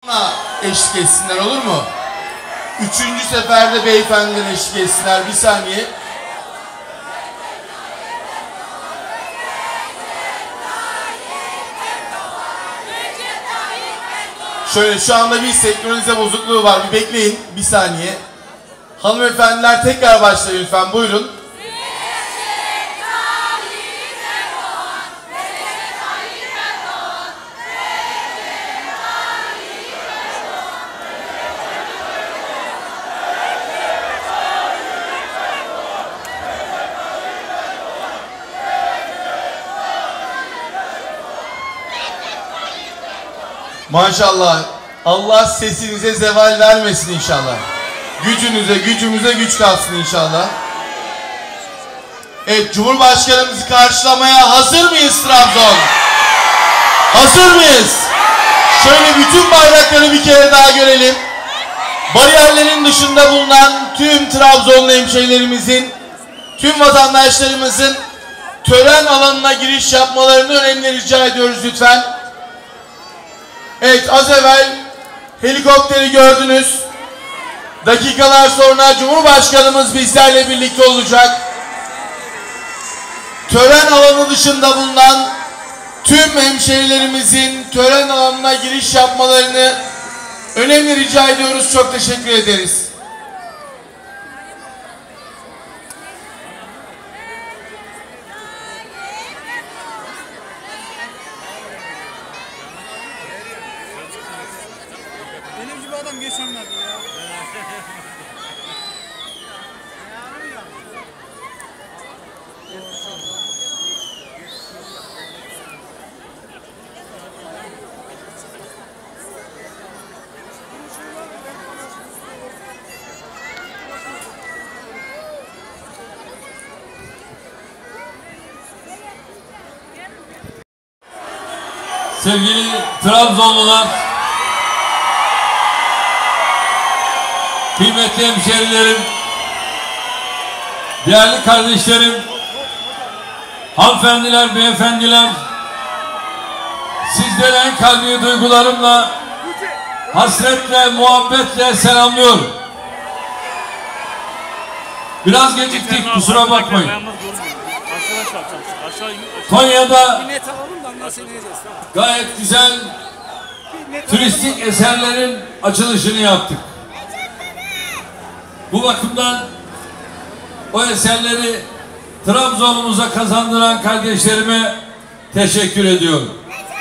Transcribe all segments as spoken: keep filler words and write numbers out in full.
Eşlik etsinler, olur mu? Üçüncü seferde beyefendiler eşlik etsinler. Bir saniye. Şöyle, şu anda bir senkronize bozukluğu var. Bir bekleyin. Bir saniye. Hanımefendiler tekrar başlayın lütfen. Buyurun. Maşallah. Allah sesinize zeval vermesin inşallah. Gücünüze, gücümüze güç kalsın inşallah. Evet, Cumhurbaşkanımızı karşılamaya hazır mıyız Trabzon? Hazır mıyız? Şöyle bütün bayrakları bir kere daha görelim. Bariyerlerin dışında bulunan tüm Trabzonlu hemşehrilerimizin, tüm vatandaşlarımızın tören alanına giriş yapmalarını önemli rica ediyoruz lütfen. Evet, az evvel helikopteri gördünüz. Dakikalar sonra Cumhurbaşkanımız bizlerle birlikte olacak. Tören alanı dışında bulunan tüm hemşehrilerimizin tören alanına giriş yapmalarını önemli rica ediyoruz. Çok teşekkür ederiz. Benim gibi adam geçenler ya. Sevgili Trabzonlular, kıymetli hemşehrilerim, değerli kardeşlerim, hanımefendiler, beyefendiler, sizlere en kalbi duygularımla, hasretle, muhabbetle selamlıyorum. Biraz geciktik, kusura bakmayın. Konya'da gayet güzel turistik eserlerin açılışını yaptık. Bu bakımdan o eserleri Trabzon'umuza kazandıran kardeşlerime teşekkür ediyorum.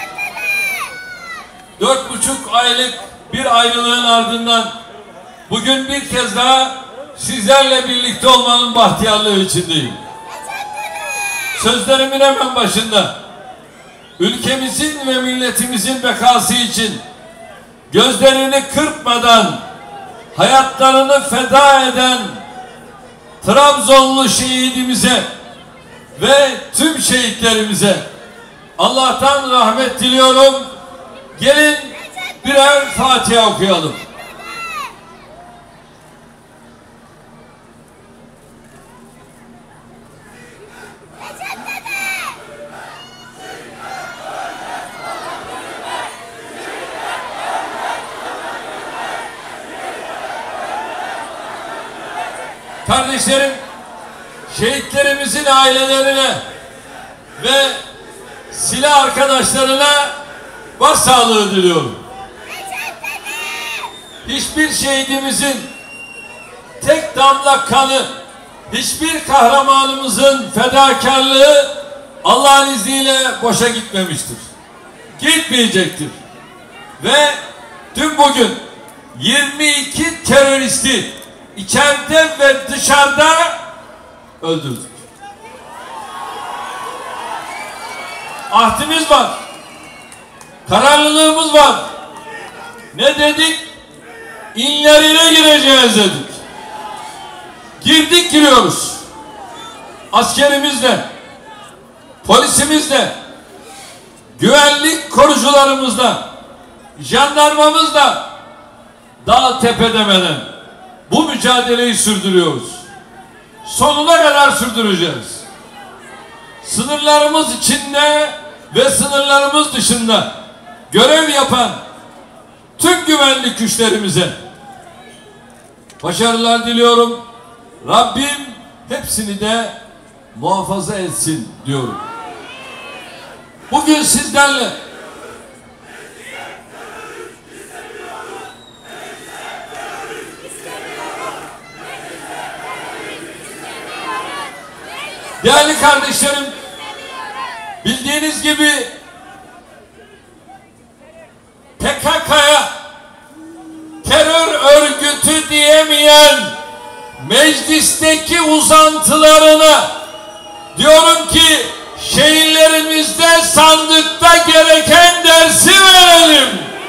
Dört buçuk aylık bir ayrılığın ardından bugün bir kez daha sizlerle birlikte olmanın bahtiyarlığı içindeyim. Sözlerimin hemen başında ülkemizin ve milletimizin bekası için gözlerini kırpmadan hayatlarını feda eden Trabzonlu şehidimize ve tüm şehitlerimize Allah'tan rahmet diliyorum. Gelin birer Fatiha okuyalım. Kardeşlerim, şehitlerimizin ailelerine ve silah arkadaşlarına başsağlığı diliyorum. Hiçbir şehidimizin tek damla kanı, hiçbir kahramanımızın fedakarlığı Allah'ın izniyle boşa gitmemiştir. Gitmeyecektir. Ve dün bugün yirmi iki teröristi İçeride ve dışarıda öldürdük. Ahdimiz var. Kararlılığımız var. Ne dedik? İnlerine gireceğiz dedik. Girdik, giriyoruz. Askerimizle, polisimizle, güvenlik korucularımızla, jandarmamızla dağ tepe demeden bu mücadeleyi sürdürüyoruz. Sonuna kadar sürdüreceğiz. Sınırlarımız içinde ve sınırlarımız dışında görev yapan tüm güvenlik güvenlik güçlerimize. Başarılar diliyorum. Rabbim hepsini de muhafaza etsin diyorum. Bugün sizlerle değerli kardeşlerim, bildiğiniz gibi P K K'ya terör örgütü diyemeyen meclisteki uzantılarına diyorum ki şehirlerimizde sandıkta gereken dersi verelim.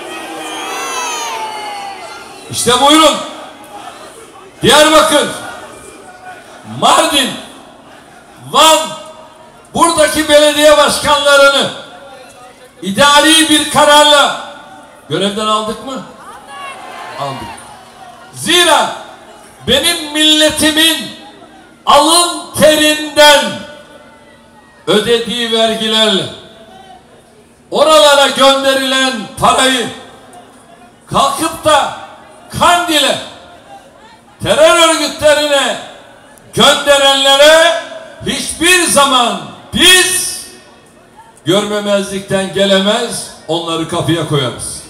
İşte buyurun. Diyarbakır, Mardin, Van, buradaki belediye başkanlarını idari bir kararla görevden aldık mı? Aldık. Zira benim milletimin alın terinden ödediği vergilerle oralara gönderilen parayı kalkıp da Kandil'e terör örgütlerine gönderenlere hiçbir zaman biz görmemezlikten gelemez, onları kapıya koyarız.